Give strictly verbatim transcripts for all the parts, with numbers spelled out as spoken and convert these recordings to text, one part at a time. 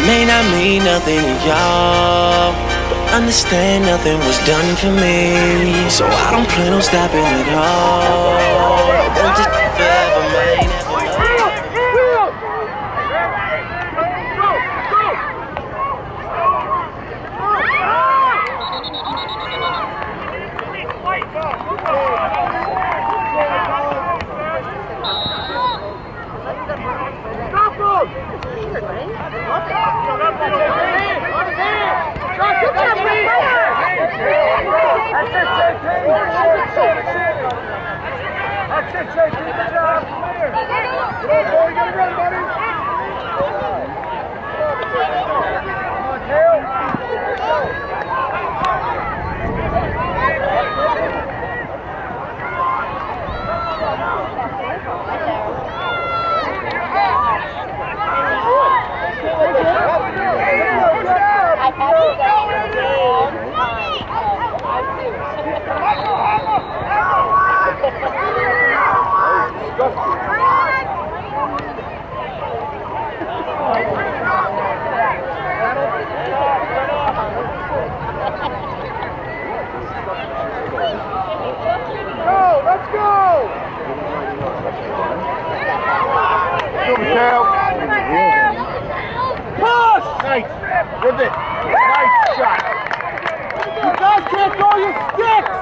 may not mean nothing to y'all, but understand nothing was done for me. So I don't plan on stopping at all. I want this forever, man. That's it, Jake. Good job. Come here. Come on, boy. You gotta run, buddy. Come on, Tail. I have to go all the time. Go, let's go! Push! Nice! With it! Nice shot! You guys can't throw your sticks!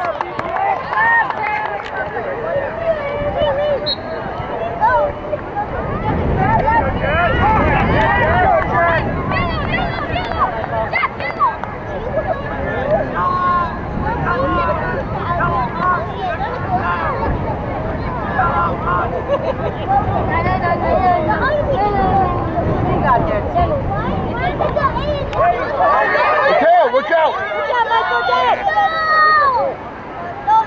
Mateo, look out! Good job, Michael, get it! Go!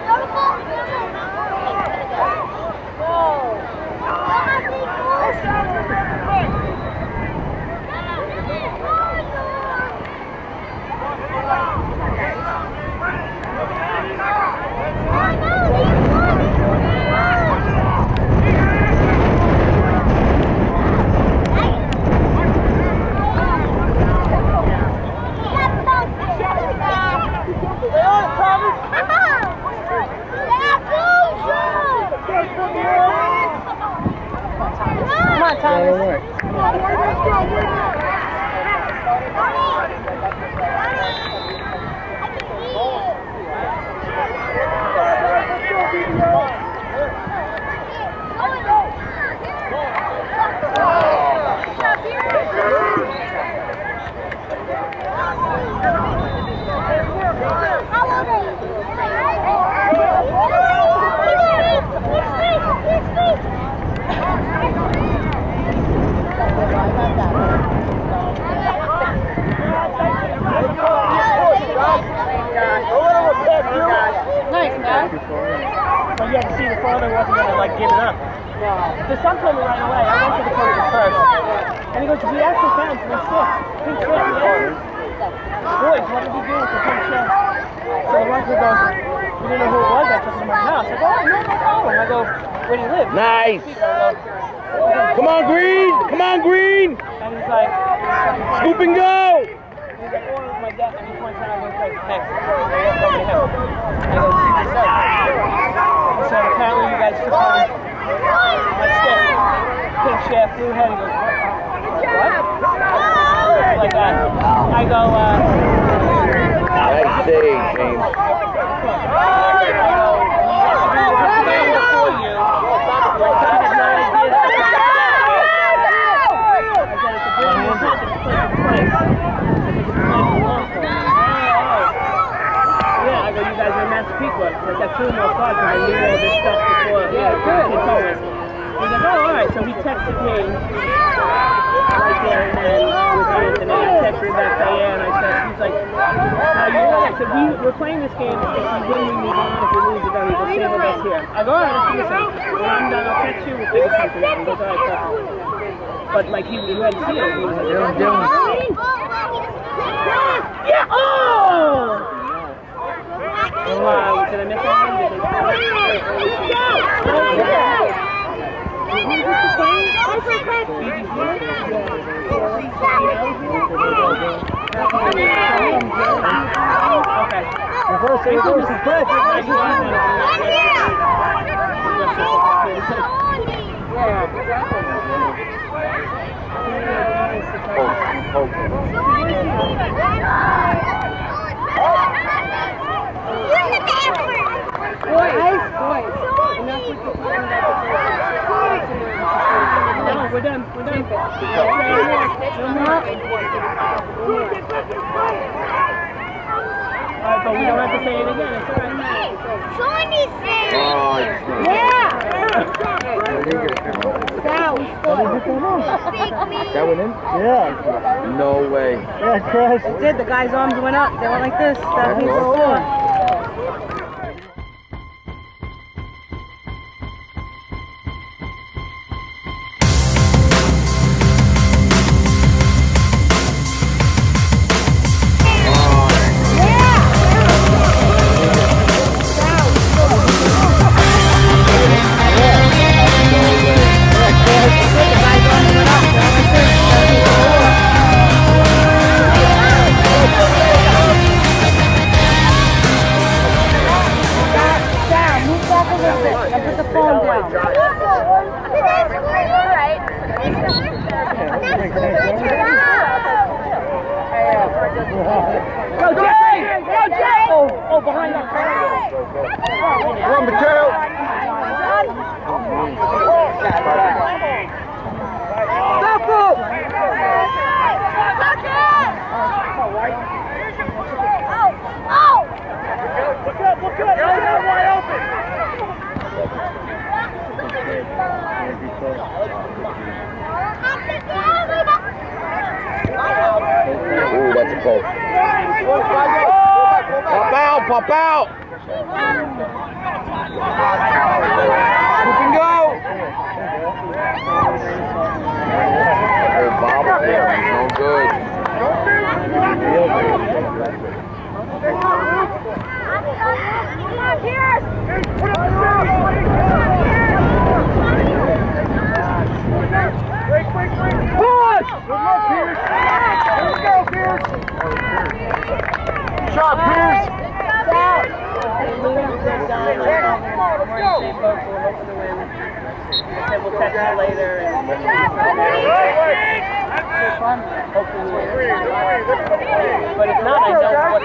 Come on, Thomas. Come on, boy, let's go. Nice, man. But you had to see the father wasn't going to like give it up. No. The son told me right away, I went to the coaches first. And he goes, we actually found three sticks. Pink slip, yeah. Boys, what did you do with the pink slip? So the uncle goes, we didn't know who it was, I took him to my house. I go, oh, no, no problem. I go, where do you live? Nice. I go, come on, Green. Come on, Green. and he's like, Scoop and go. he's like, oh, it was my dad. And he points out, I was like, hey, I walked over to him. I go, see this up. He said, apparently you guys took home my stick. Pink shaft, blue head. He goes, what? What? Like that. I go, uh... Nice save, James. Like got two more cards and I need all this stuff before yeah, good. He's like, oh, alright, so he texted me right there and then with Anthony, I texted him back, say, yeah, and I said, he's like, how you doing? I said, we, we're playing this game, if you win, we move on, if you lose, we're going to go save the best here. I go, alright, let's do something. When I'm done, I'll text you, we'll figure something out. He goes, alright, perfect. But like, he, he had to see it, he was like, Dylan, Dylan. Yeah, oh! Wow, did I miss anything? Did they Okay. Reverse, reverse, reverse. Yeah, exactly. Boys, boys. Enough with the talking about the No, we're done. We're done. Alright, but we don't have to say it again. It's alright. Yeah. That went in? Yeah. No way. Yeah, Chris. It did. The guy's arms went up. They went like this. That means Roll it's on. Go, Jay! Go, Jay! Oh, oh, behind that car. Run, Mateo. Stop up! Look up, look up! You're wide open! Ooh, that's a close. Pop out, pop out! You can go! Oh, Bob there, he's no good. Break, break, break! Push! Good luck, Pierce! Let's go, Pierce! Shot, Pierce! Down! We'll catch you later. But if not, I know what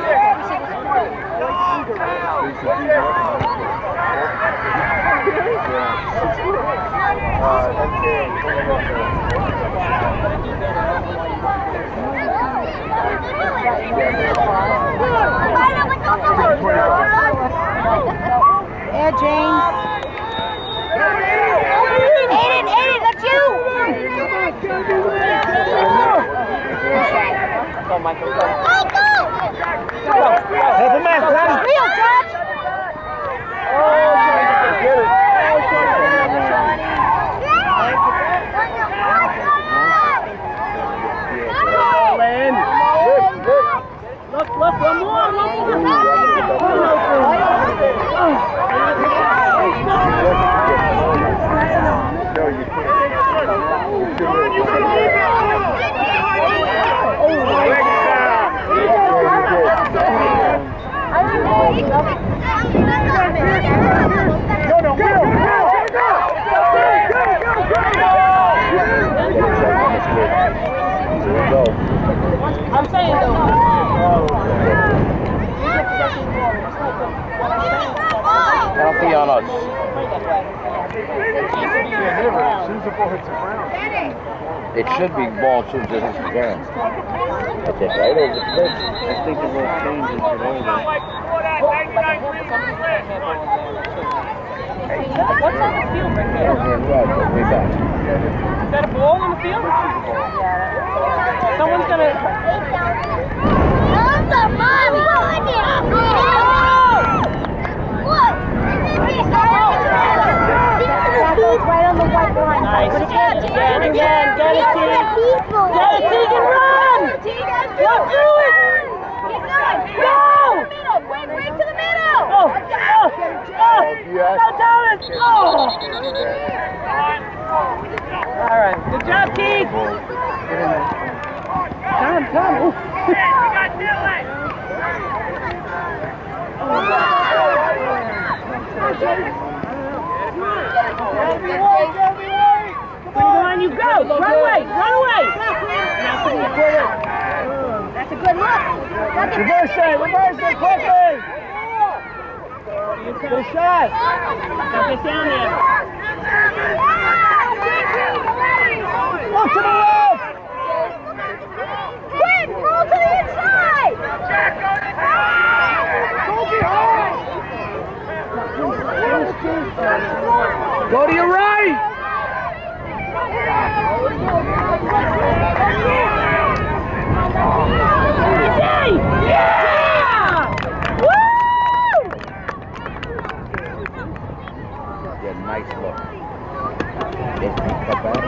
Yeah, James. Aiden, Aiden, that's you! Go, Michael, go. Go, go! Help him out, Tom! Real, Josh! Oh, get it! Lynn. Look, look, one more, one more. I'm saying though. That'll be on us. It should be ball as soon as it hits the ground. That's it, right over the pitch. I think the rule changes today. What's on the field right there? Way back. Is that a ball on the field? Someone's gonna. Right on the white line. Nice. Again, again, again. Get it, Tegan. Get it, Tegan, run! Go do it! Go! Break, break to the middle! Oh, oh, oh! Go, Thomas! Oh! All right. Good job, Keith. On you go! Run away! Run away! That's a good look. Reverse it! Reverse it quickly! Good shot! Now get down there. Look to the left! Quinn, roll to the inside! Go to your right! Yeah! Woo! Yeah, nice look. It's the back.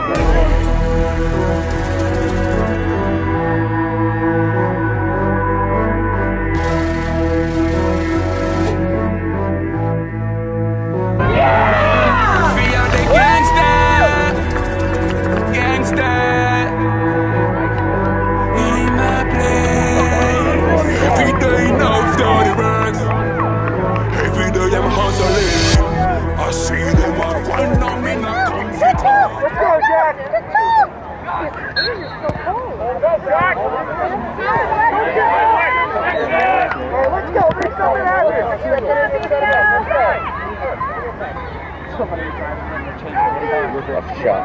Shot.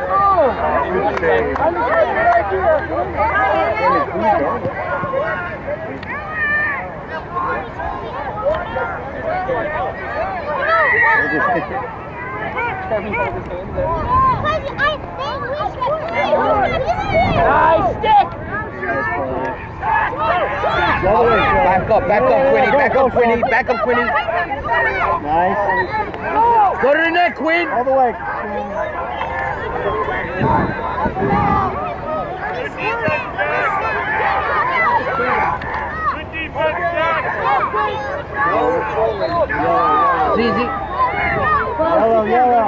Nice stick! Back up, back up, Quinny, back up, Quinny, back up, Quinny. Nice. Go to the net, Quinn. All the way. Easy. Yellow, yellow.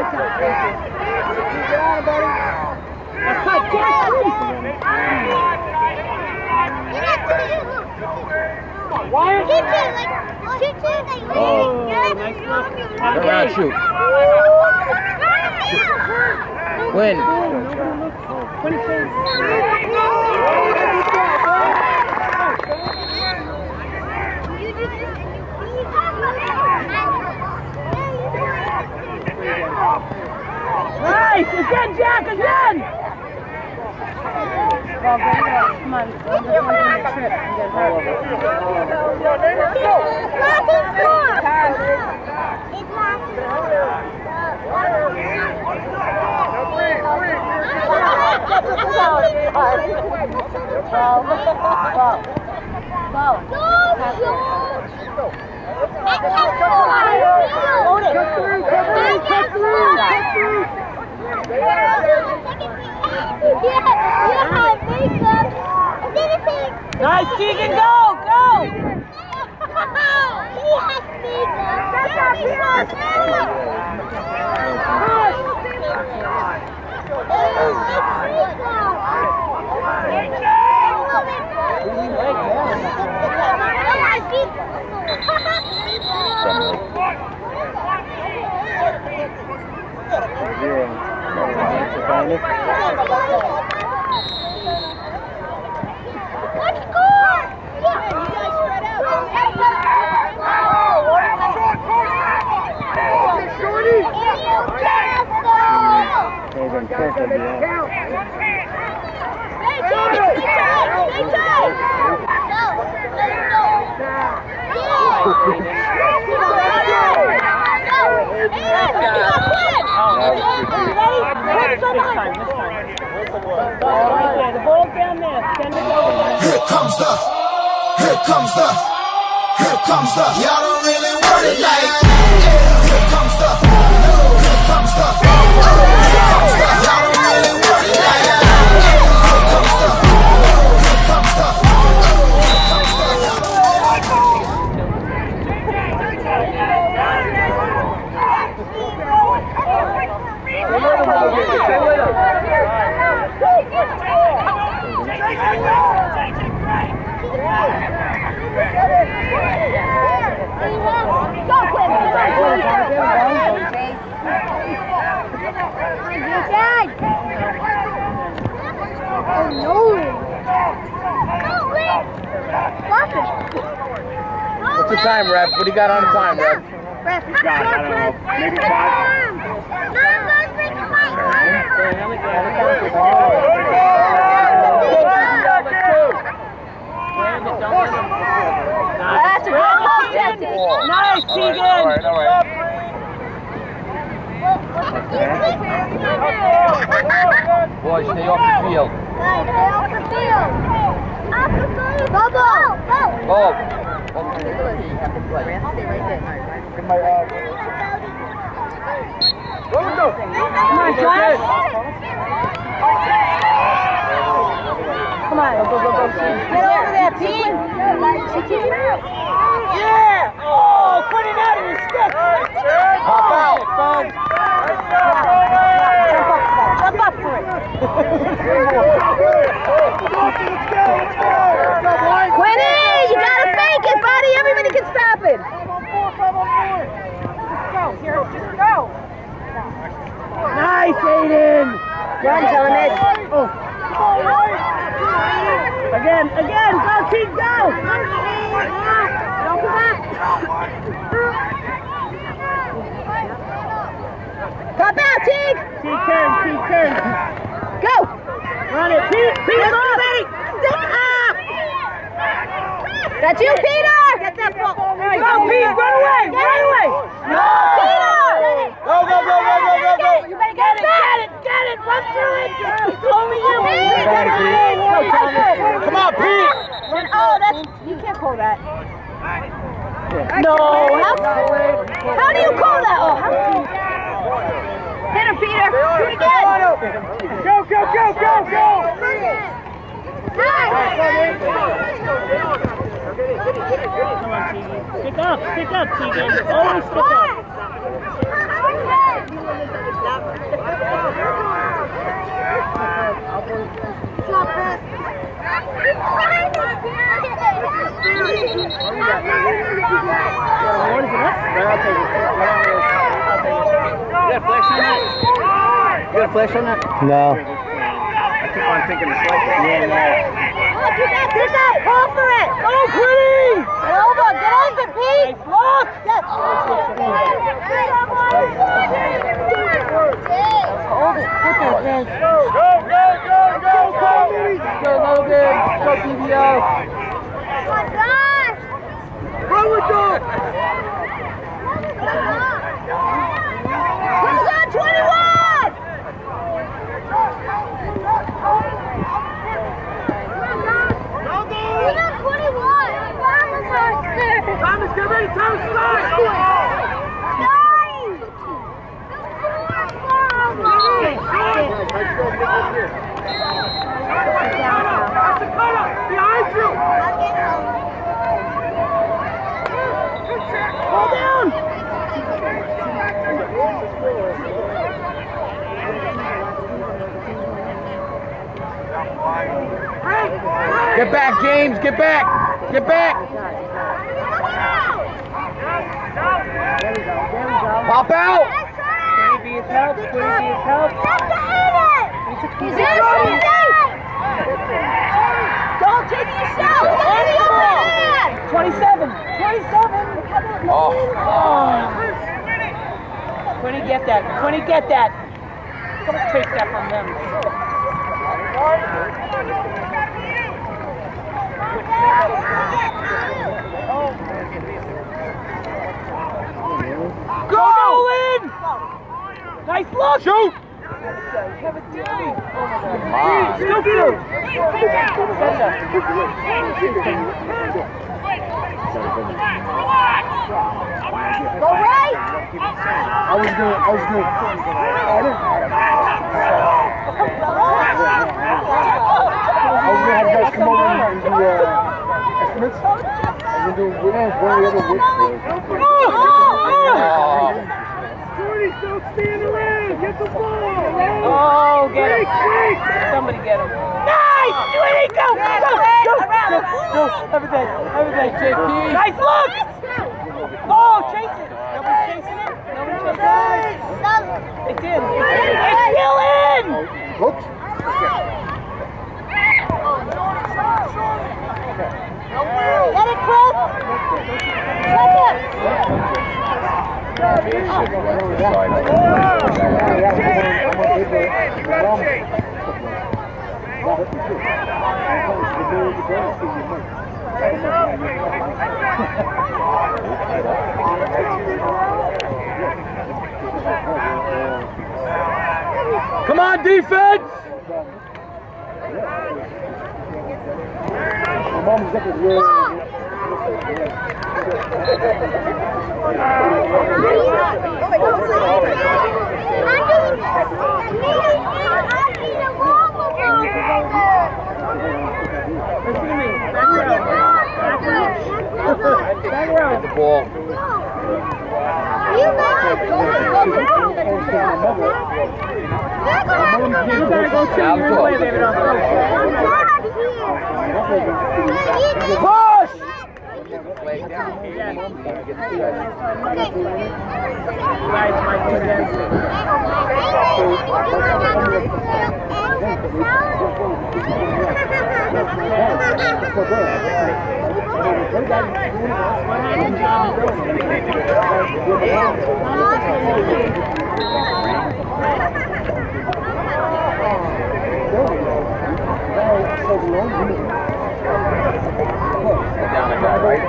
Why are you like shoot two like Oh, nice look. Turn around, shoot. Win. Nice! Again, Jack, again! Well, come on. I'm just going to trip and get hurt. Nice, Tegan, go, go! Here comes the, here comes the, here comes the, y'all don't really want it like that. Here comes the, here comes the, here comes the, y'all don't really want it like that. Here comes the, here comes the, here comes the, y'all don't really want it like that. What's the time, Ref? What do you got on the time, Ref? Ref, God, I don't know. Maybe five. That's a good ball, Jesse. Nice, Tegan. All right, all right. Boys, stay off the field. Stay off the field. Off the field. Go, go. Go. Go. Go, go. Come on, Josh. Come on. Go, go, go, go. Get over there, Pete. Yeah. Oh, put it out of your stick. Pop out. Jump up for it. Quinny, you gotta fake it, buddy. Everybody can stop it. Nice, Aiden. Run, Thomas. Oh. Again, again. Go, Team, go. Don't come back. Pop out, Teague. Team turn, team turn. Go. Run it. Pete, Pete, off. Stick up. That's you, Peter. Get that ball. Go, Pete, run away, run away. No, Peter. Go, go, go, go, go, go, go. You better get it. Get it. Get it. Run through it. It's only you. Come on, Pete. Oh, that's you can't call that. No. How, how do you call that? Oh, how do you? Hit him, Peter. Do it again. Go, go, go, go, go. Come on, Tegan. Stick up, stick up, Tegan. Always stick up. What is it? I'll take it. You got a flash on that? You got a flash on that? No. I keep on thinking it's like that. Yeah, no. Look, get that, get that. Call for it. Go, Quinny. Get over, get over, Pete. Look. Yes. Hold it. Put that, man. Go, go, go, go, go. Go, Logan. Go, P B O. Oh, my gosh. Run with them. Who's on twenty-one? Who's on twenty-one? Thomas, get ready. Thomas, slide. Behind you. Hold down. Get back, James. Get back. Get back. Pop out. Quinny be his help. Quinny be his help. He's in. Don't take it yourself. twenty-seven. twenty-seven. Oh. Oh. Quinny, get that. Quinny, get that. Don't take that from them. Go, Nolan! Nice look! Shoot! Kevin Dilly! Still through! Go right. I was good. I was good. I was going to have you guys come over and do uh, estimates. I was going to do one of the other widths. Jordy, don't stand around. Get the ball. Oh, get him. Somebody get him. Nice! Reed, go! Go! Go! Go! Go! Have a day. Have a day, J P. Nice look! Oh, chase it. Nobody's chasing it. Nobody's chasing it. It's in. It's still in! Hooks. Get it, Chris! Check it! Come on, defense! Listen to me. Back row. Back row. Back row. The ball. You gotta go shoot your way, baby. Don't Push! Play down. Guys, my defense. Down the guy, right?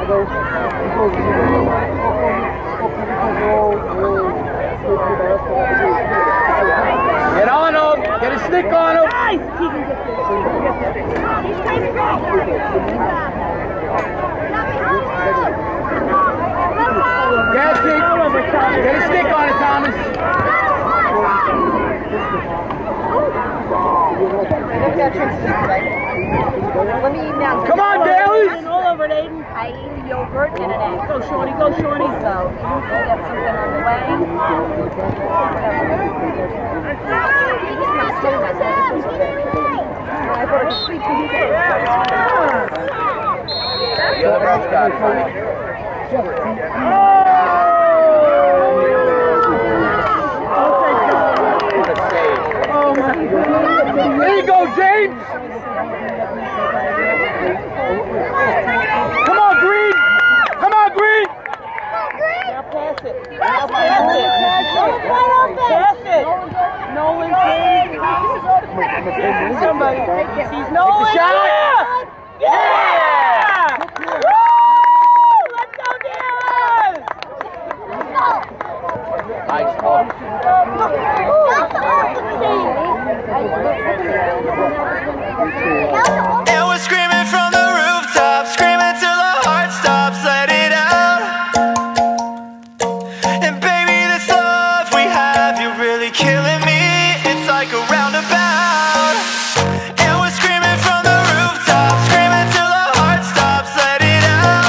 Get on him! Get a stick on him! Nice! Keegan, get this. Gas kick! Get a stick on it, Thomas! Let me eat now. Come on, Daly! All over it, Aiden. I eat a yogurt and an egg. Go, Shorty, go, Shorty. So, you can get something on the way. I brought a sweet to you guys. The other rough guy, Frank. What a save. Oh, my God. There you go, James! Come on, Green! Come on, Green! Now pass it. Now pass it. Pass it. Nolan, please. Somebody. He's Nolan. Shot. Yeah! Yeah! Woo! Let's go, Dallas! Nice talk. And we're screaming from the rooftop, screaming till our heart stops, let it out. And baby, this love we have, you're really killing me. It's like a roundabout. And we're screaming from the rooftop, screaming till our heart stops, let it out.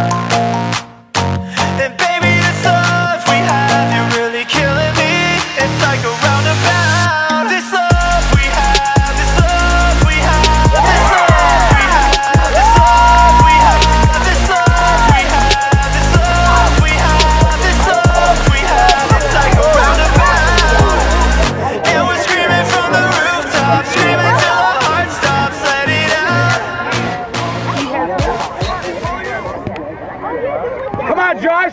And baby, this love we have, you're really killing me. It's like a roundabout. This love we have, this love we have, this love we have, this love we have, this love we have, this love we have, this love we have. It's like a roundabout. And we're screaming from the rooftop, screaming till our heart stops, let it out. Come on, Josh!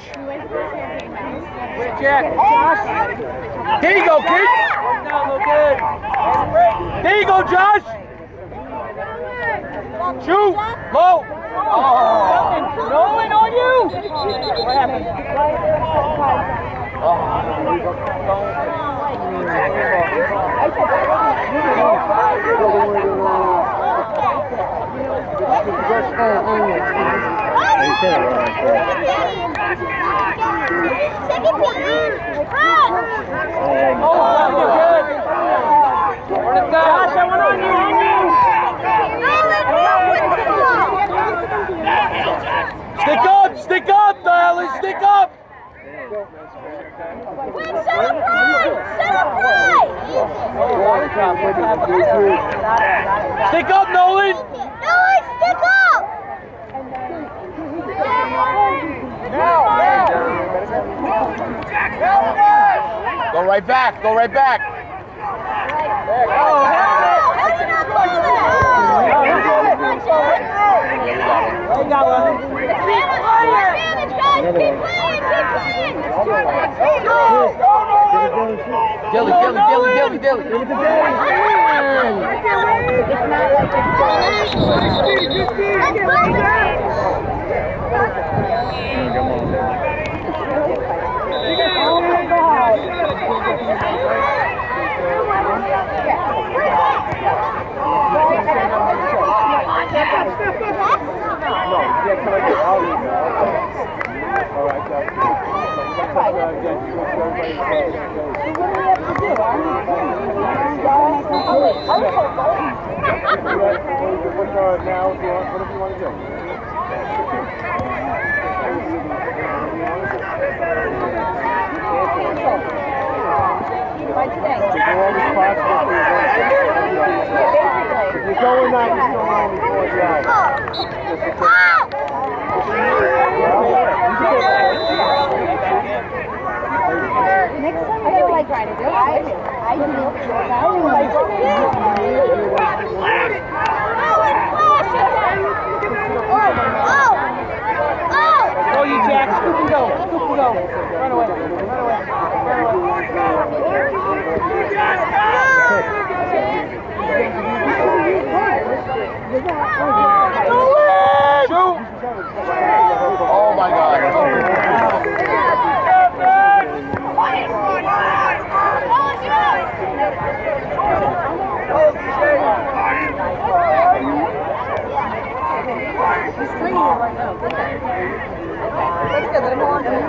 Jack. Josh. There you go, kid! No, look good. There you go, Josh! Shoot! Low! Oh. Nolan on you! What happened? Josh, I went on you, on you! Stick up! Stick up, Darling! Stick up! Shut up, Shut up, Stick up, Nolan! Nolan, stick up! Go right back, go right back. Oh, how did you not call Oh, you got one. that? Keep playing, keep playing! Dilly, dilly, dilly, dilly, dilly. Oh my God! If you go in that, you're still only four yards. Next time I feel like trying to do it. I do. Oh, you Jack. Scoop and go. Scoop and go. Run away. Run away. Shoot! Oh my God. He's stringing it right now. That's good. Let him hold on to it.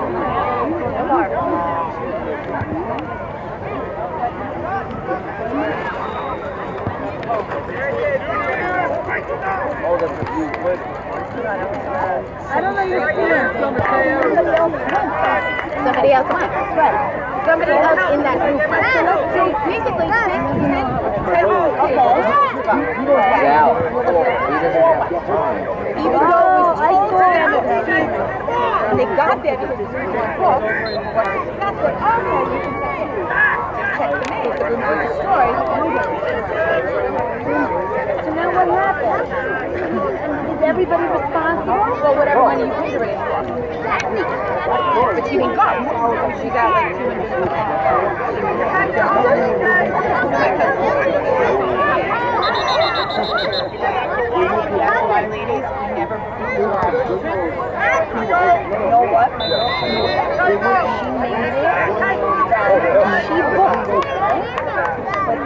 Oh, that's a huge win. I don't know your stance. Somebody else won. Right. Somebody else in that group won. So let's say basically ten, ten, ten. Sal, he doesn't have time. Even though it was told to them it was canceled, and they got there because it's in their book, that's what, okay, you can check the mail. The room was destroyed. So now what happened? Is everybody responsible for whatever money you paid her? But she didn't go. She got like two That's why, ladies, we never you know what? She made it. She booked it. But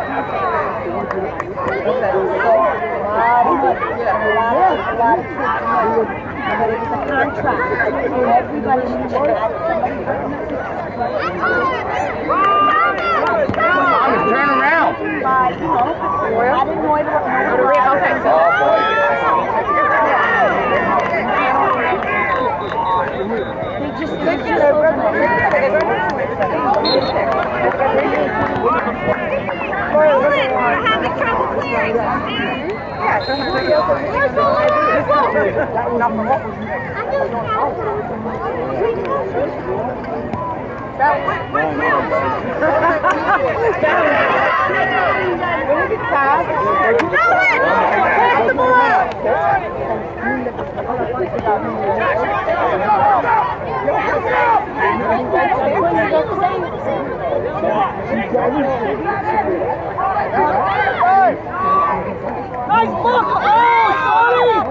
so a lot of money, a lot of, a lot of kids' money. But it was a contract. Everybody should check out somebody. Turn around. By, you know, I didn't know it was okay, so they just they just we're having trouble clearing. Yeah, so nice look! Oh,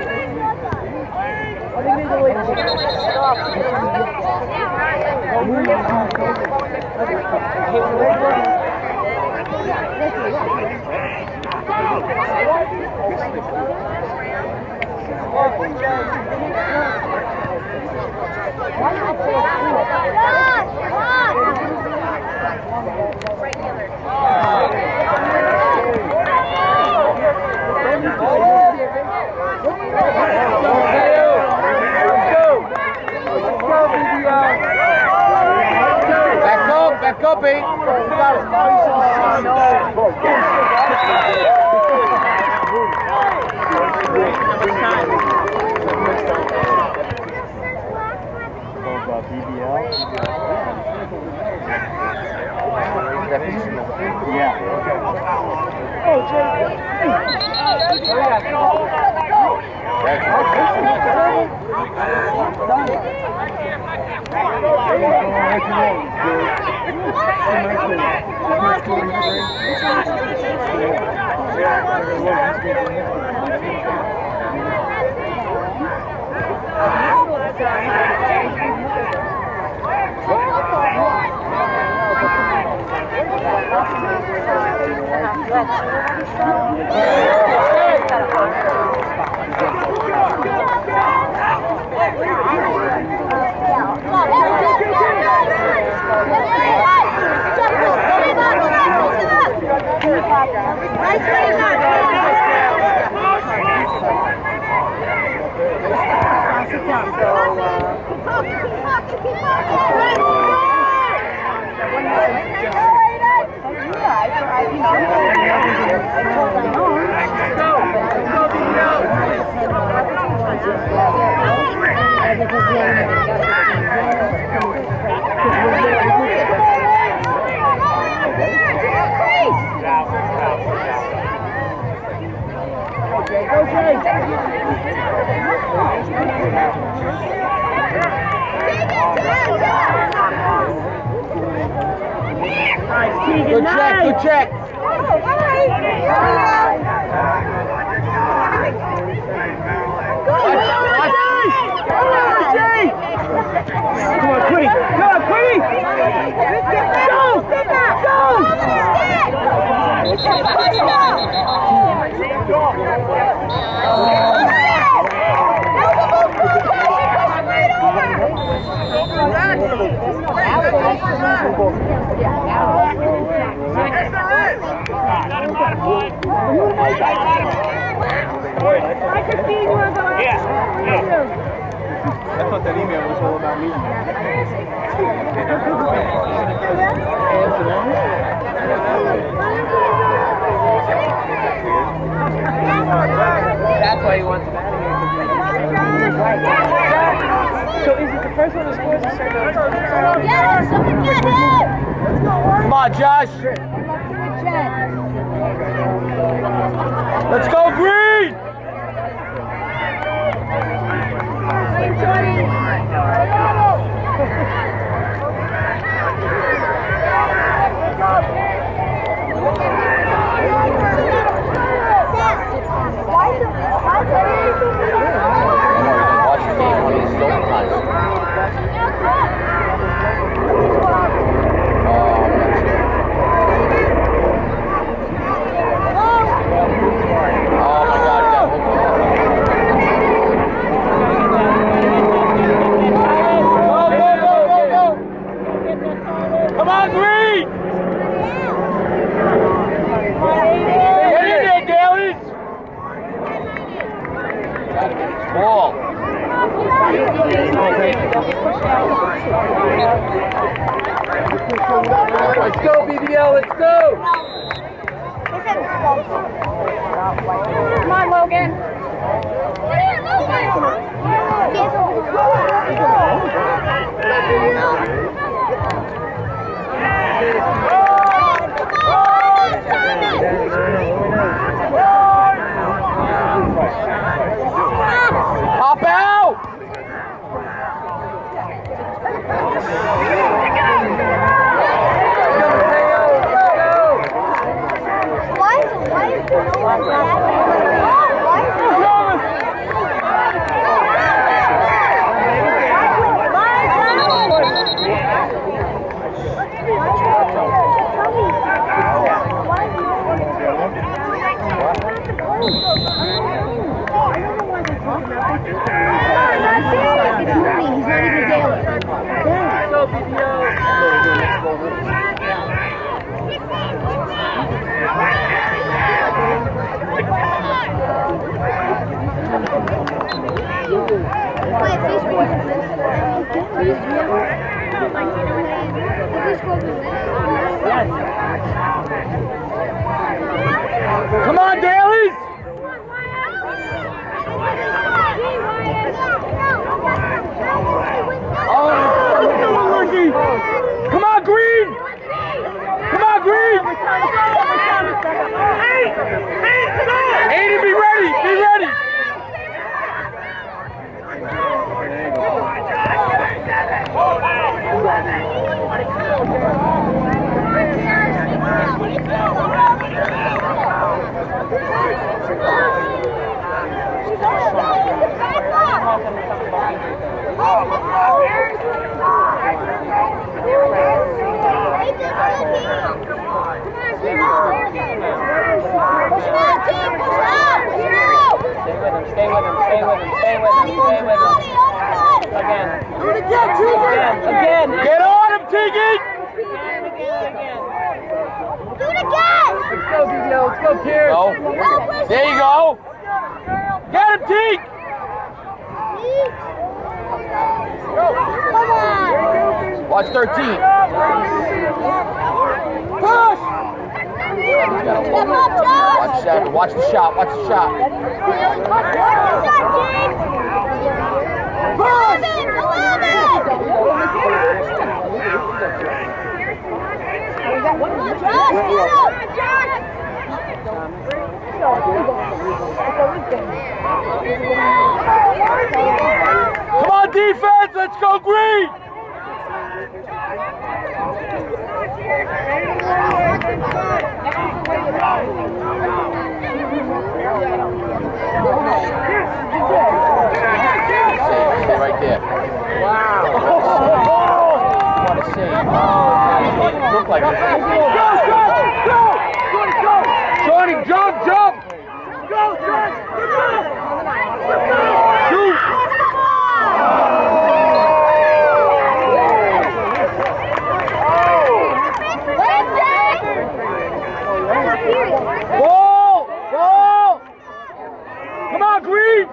Back up, back up, eight. You got it. got these in the Yeah. Good check, good check. Come on, Quitty! Come on, Quitty! Go! I thought that email was all about me. That's why he wants him out of here. So is it the first one that scores the second one? Yes, someone get him! Come on, Josh. Let's go, Green! Watch the game when he's still time. Oh my God, he got hooked. Go, go, go, go, go! Come on, Green! Get in there, Dailies! Gotta get his ball. Let's go, B B L, let's go! Come on, Logan. Hop out! Why is it? Why is it? Why Come on, Dailies! Oh, come on, Green! Come on, Green! Stay with him, stay with him, stay with him, stay with him. Again. Do it again, Tegan! Again, again. Get on him, Tegan! Again, again, again. Do it again! Let's go, D D O. Let's go, Pierce. Go. There you go. Get him, Teague! Come on! Watch thirteen. Push! Step up, Josh! Watch seven. Watch the shot. Watch the shot. eleven! eleven! Josh, get up! Come on, defense! Let's go, Green! Stay right there. Wow! What a save. Oh, look like it. Go, go, go! Johnny, go! Johnny, jump, jump! Go, Johnny! Shoot! Ball! Ball! Come on, Green!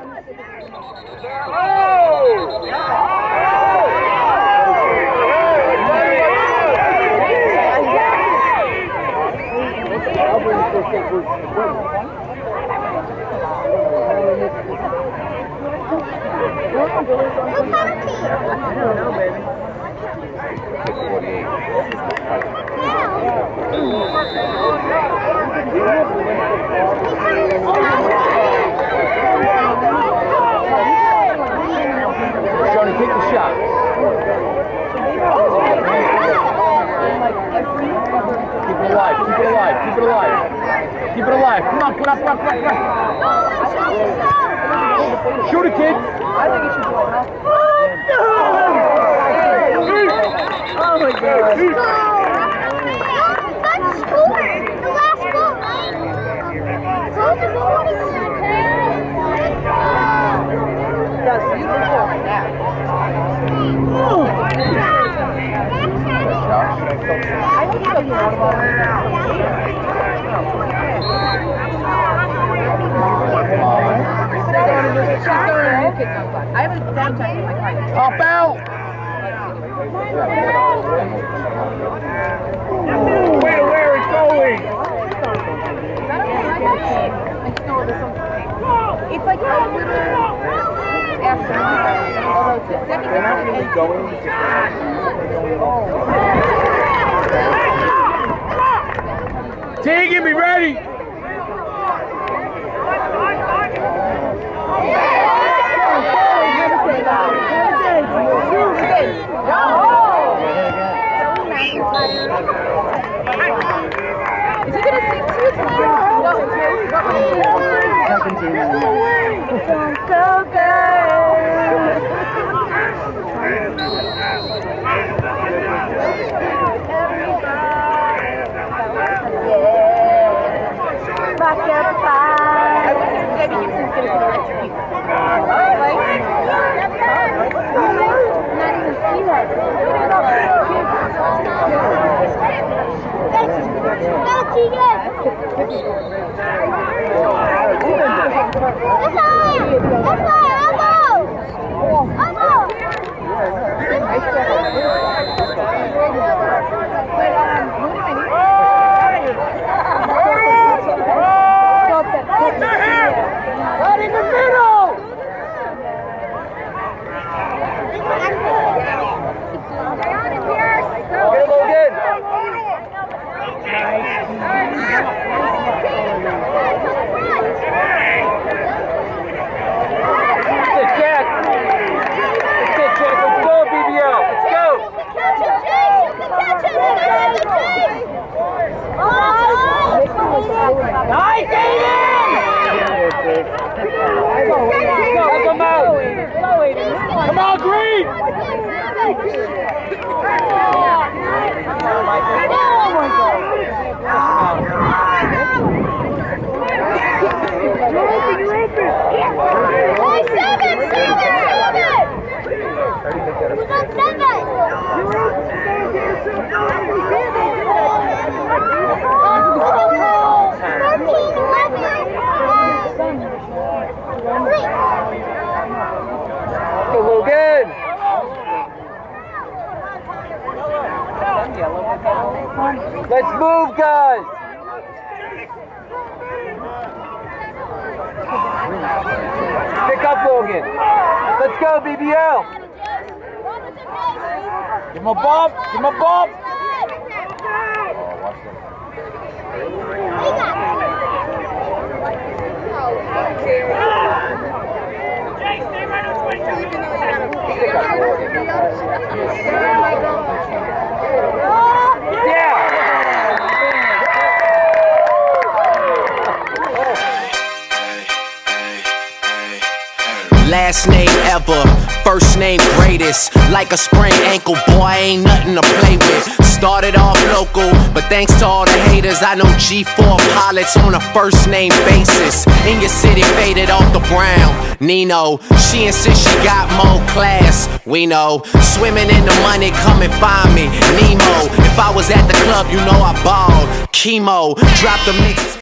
Johnny, take the shot. Keep it alive, keep it alive, keep it alive. Keep it alive. Come on, put up, put up, put up, put up. Shoot it, kid. I think you should do it, huh? Oh my God. That's scored! The last goal, right? Goal to Yes, you can go right now. I think so, you I have a downtime in my car. Top out. Where, where is going? It's like a little after. They're not really going. Tegan, be ready. Is he gonna sing two tonight? No, so good. Rock your fire. I wonder if Debbie Gibson's gonna sing electric. Not to see that. Go, Tegan! That's all! That's all! Elbow! Elbow! Right in the middle! Get him again! Logan! Let's move, guys! Pick up, Logan. Let's go, B B L. Give him a bump. Give him a bump. Last name ever, first name greatest. Like a sprained ankle, boy, ain't nothing to play with. Started off local, but thanks to all the haters, I know G four pilots on a first name basis. In your city, faded off the brown. Nino, she insists she got more class. We know, swimming in the money, come and find me. Nemo, if I was at the club, you know I balled. Chemo, drop the mix.